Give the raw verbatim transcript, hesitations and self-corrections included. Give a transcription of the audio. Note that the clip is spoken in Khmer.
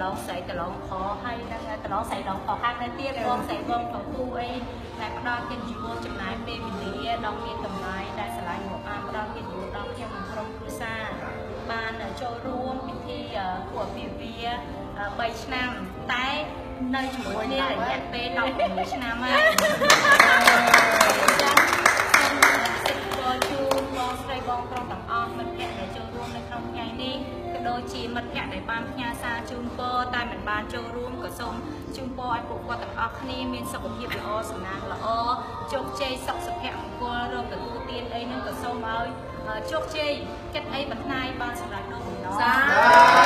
ឡងស្រីតឡងខហើយតឡងស្រីឡងខខាងនៅទៀតបងស្រីបងប្រគូអីតែផ្ដល់កិត្តិយសចំណាយពេលវេលាដល់មានតម្លៃដែលឆ្លាញ់មកអានផ្ដល់កិត្តិយសដល់ខ្ញុំនិងក្រុមគ្រួសារបានចូលរួមពិធីគួរពិវាបីឆ្នាំតែនៅជាមួយគ្នារយៈពេលដប់ប្រាំឆ្នាំហើយជូនបងស្រីបងប្រុសទាំងអស់មិត្តភ័ក្តិដែលចូលរួមនៅក្នុងថ្ងៃនេះក៏ដូចជាមិត្តភ័ក្តិដែលបានផ្ញើសារជូនពរតែមិនបានចូលរួមក៏សូមជូនពរឲ្យពួកគាត់ទាំងអស់គ្នាមានសុខភាពល្អសំណាងល្អជោគជ័យសុខសុភមង្គលរកទទួលទានអីនឹងក៏សូមឲ្យជោគជ័យចិត្តអីបន្ថែមបានសម្រាប់ដល់បំណង